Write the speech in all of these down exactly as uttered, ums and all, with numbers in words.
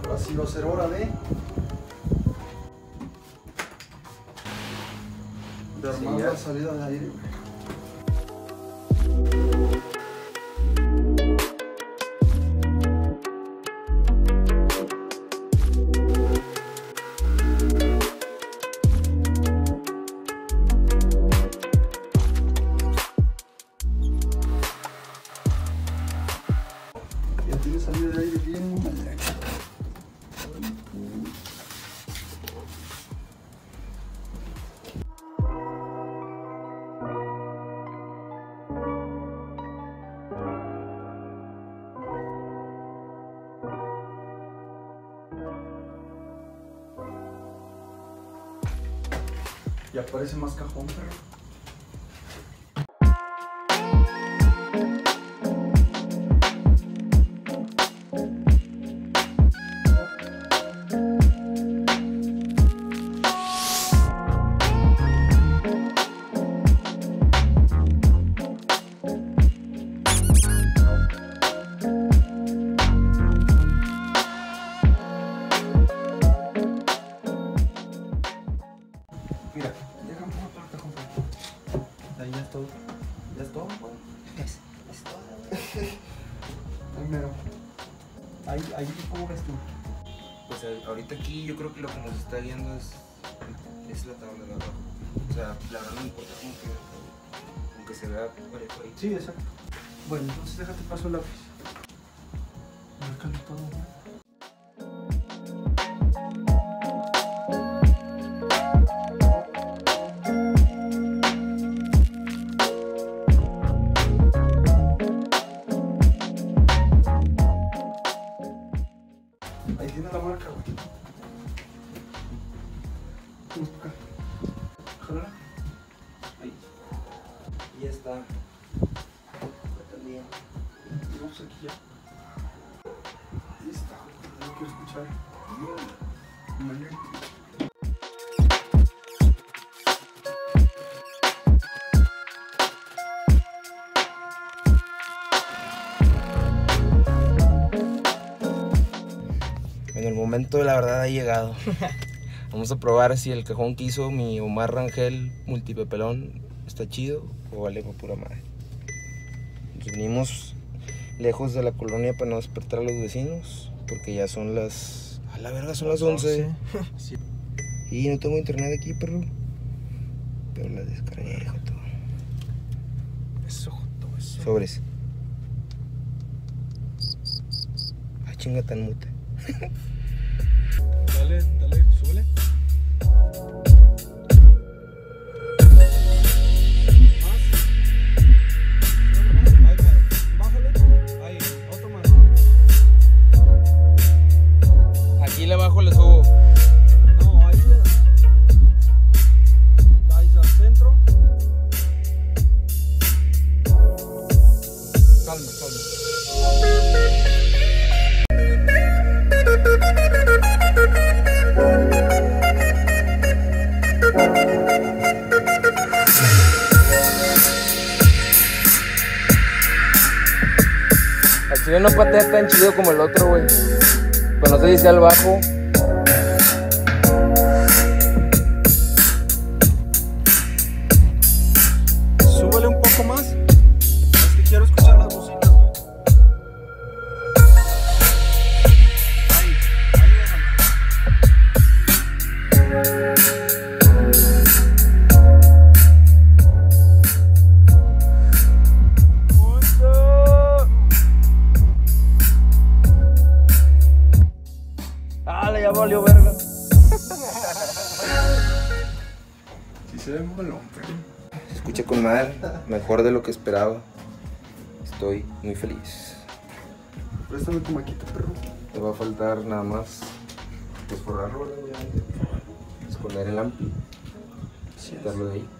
Así va a ser hora de... de armar sí, la salida de aire, güey. Ya tiene salida de aire bien. Ya parece más cajón, pero... Mira, déjame botar el cajón. Ahí ya es todo. ¿Ya es todo, güey? Es, es todo, güey. Ahí mero. Ahí, ahí, ¿cómo ves tú? Pues ahorita aquí yo creo que lo que nos está guiando es, es la tabla de abajo. O sea, la verdad no me importa como que, como que se vea parejo ahí. Sí, exacto. Bueno, entonces déjate paso el lápiz. Márcalo todo, güey. Ahí tiene la marca, güey. Vamos para acá. Jálala. Ahí. Y ya está. Bien. Vamos aquí ya. Ahí está. No quiero escuchar. Vale. Bueno, el momento de la verdad ha llegado. Vamos a probar si el cajón que hizo mi Omar Rangel multipepelón está chido o vale por pura madre. Nos venimos lejos de la colonia para no despertar a los vecinos, porque ya son las... a la verga, son las once. Sí. Y no tengo internet aquí, perro. Pero la descargué, joto. Eso, joto, eso. Sobres. Ah, chinga tan mute. Dale, dale, súbele. Aquí le bajo, le subo. No, ahí le dais al centro. Calma, calma. El chile no patea tan chido como el otro, güey. Pero no se dice al bajo. Súbele un poco más. Es que quiero escuchar las bocinas, güey. Ahí, ahí déjalo. Dale, ya valió verga. Sí se ve molón, pero... Se escucha con madre, mejor de lo que esperaba. Estoy muy feliz. Préstame tu maquita, perro. Te va a faltar nada más desforrarlo, obviamente. Esconder el ampli. Quitarlo de ahí.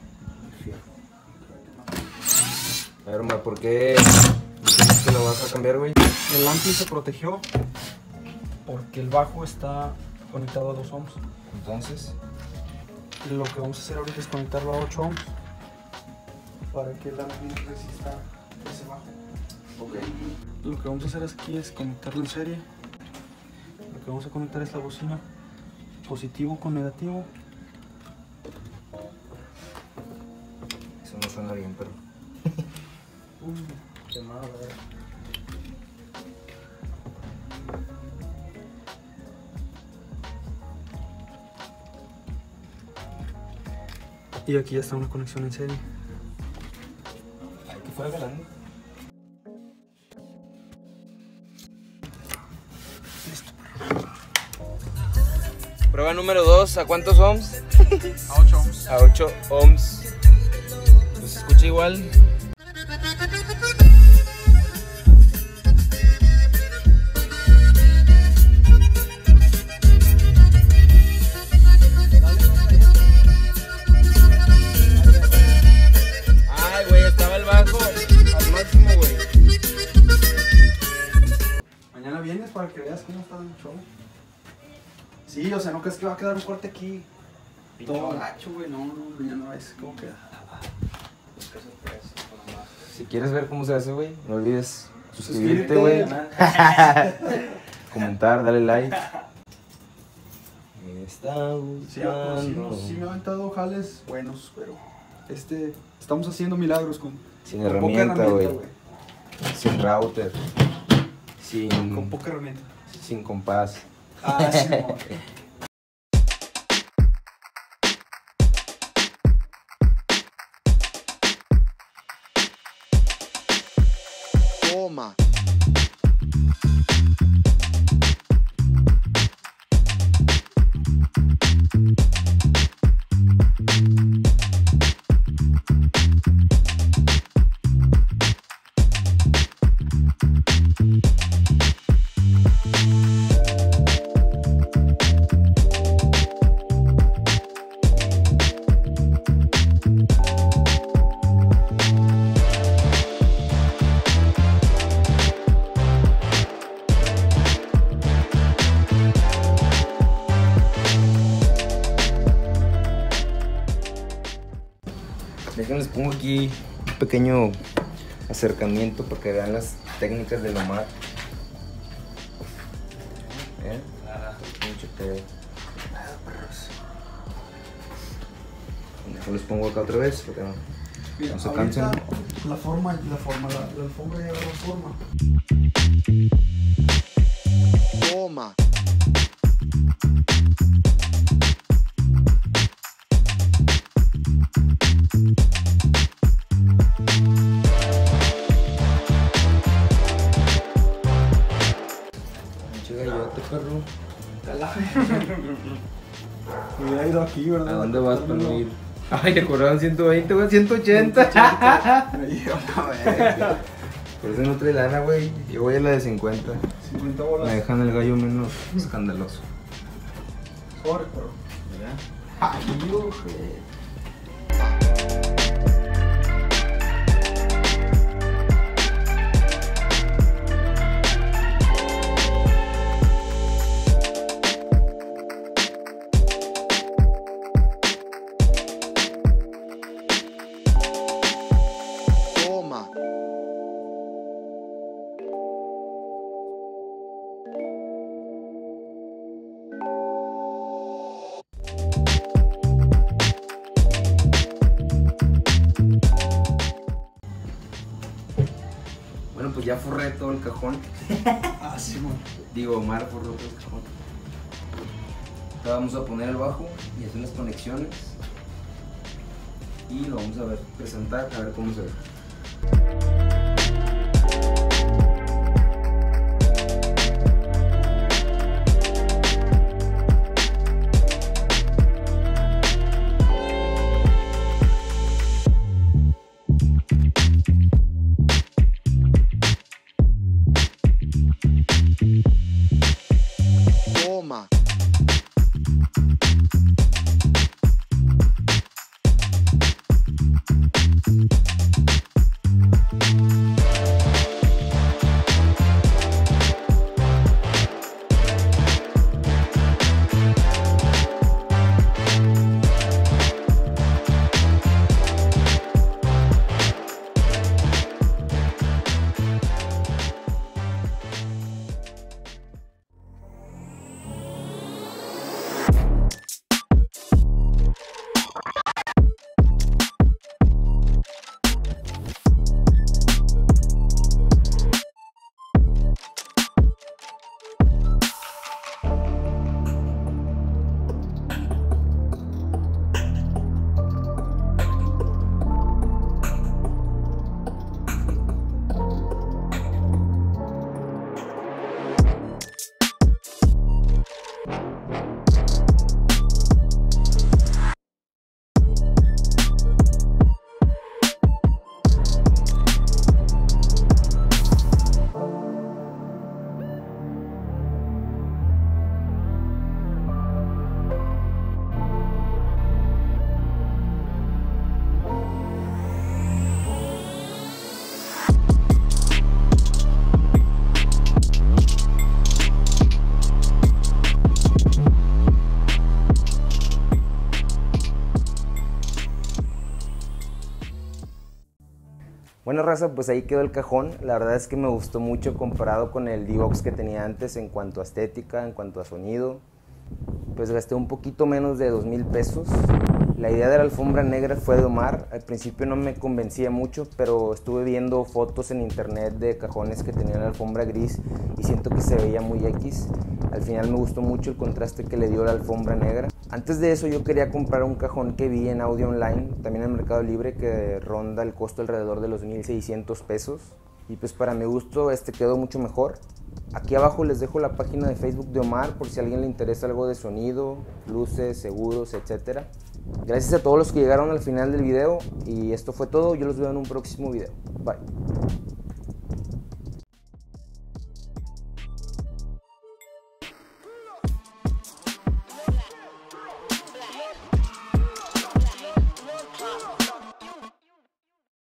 A ver, ma, ¿por qué dices que lo vas a cambiar, güey? El ampli se protegió porque el bajo está conectado a dos ohms. Entonces, Lo que vamos a hacer ahorita es conectarlo a ocho ohms para que el ampli resista ese bajo. ok. Lo que vamos a hacer aquí es conectarlo en serie. Lo que que vamos a conectar es la bocina. Positivo con negativo. Eso no suena bien, pero... Uh, quemado, a ver. Y aquí ya está una conexión en serie. Ay, que fuera galán. Listo. Prueba número dos, ¿a cuántos ohms? A ocho ohms. A ocho ohms. Pues se escucha igual. Ay, güey, estaba el bajo al máximo, güey. Mañana vienes para que veas cómo está el show. Sí, o sea, no crees que va a quedar un corte aquí todo gacho, güey. No, no, mañana ves cómo queda. Si quieres ver cómo se hace, güey, no olvides suscribirte, güey. Comentar, dale like. Me está Sí, pues, sí, gustando. sí me ha aventado jales buenos, pero este, estamos haciendo milagros con, Sin con poca herramienta, güey. güey. Sin router. Sin, Con poca herramienta. sin compás. Ah, sí, no. Toma. Déjenles pongo aquí un pequeño acercamiento para que vean las técnicas del Omar. ¿Eh? Mucho pedo. Yo les pongo acá otra vez porque no, Mira, no se ahorita cansen. la forma, la forma, la, la alfombra ya agarró forma. Toma. Pinche gallote, perro. Me hubiera ido aquí, ¿verdad? ¿A dónde vas para no ir? Ay, te cobraron ciento veinte, güey, ciento ochenta. Me lleva una verga. Por eso no trae lana, güey. Yo voy a la de cincuenta. cincuenta bolas. Me dejan el gallo menos escandaloso. Sobre, pero. ¿Verdad? Ay, ojete. Toma. Bueno, pues ya forré todo el cajón. Ah, sí, man. Digo, Omar forró todo el cajón. Ahora vamos a poner el bajo y hacer las conexiones. Y lo vamos a ver, presentar, a ver cómo se ve. Toma. Bueno, raza, pues ahí quedó el cajón. La verdad es que me gustó mucho comparado con el D-Box que tenía antes en cuanto a estética, en cuanto a sonido. Pues gasté un poquito menos de dos mil pesos. La idea de la alfombra negra fue de Omar. Al principio no me convencía mucho, pero estuve viendo fotos en internet de cajones que tenían la alfombra gris y siento que se veía muy X. Al final me gustó mucho el contraste que le dio la alfombra negra. Antes de eso yo quería comprar un cajón que vi en Audio Online, también en Mercado Libre, que ronda el costo alrededor de los mil seiscientos pesos. Y pues para mi gusto este quedó mucho mejor. Aquí abajo les dejo la página de Facebook de Omar por si a alguien le interesa algo de sonido, luces, seguros, etcétera. Gracias a todos los que llegaron al final del video y esto fue todo. Yo los veo en un próximo video. Bye.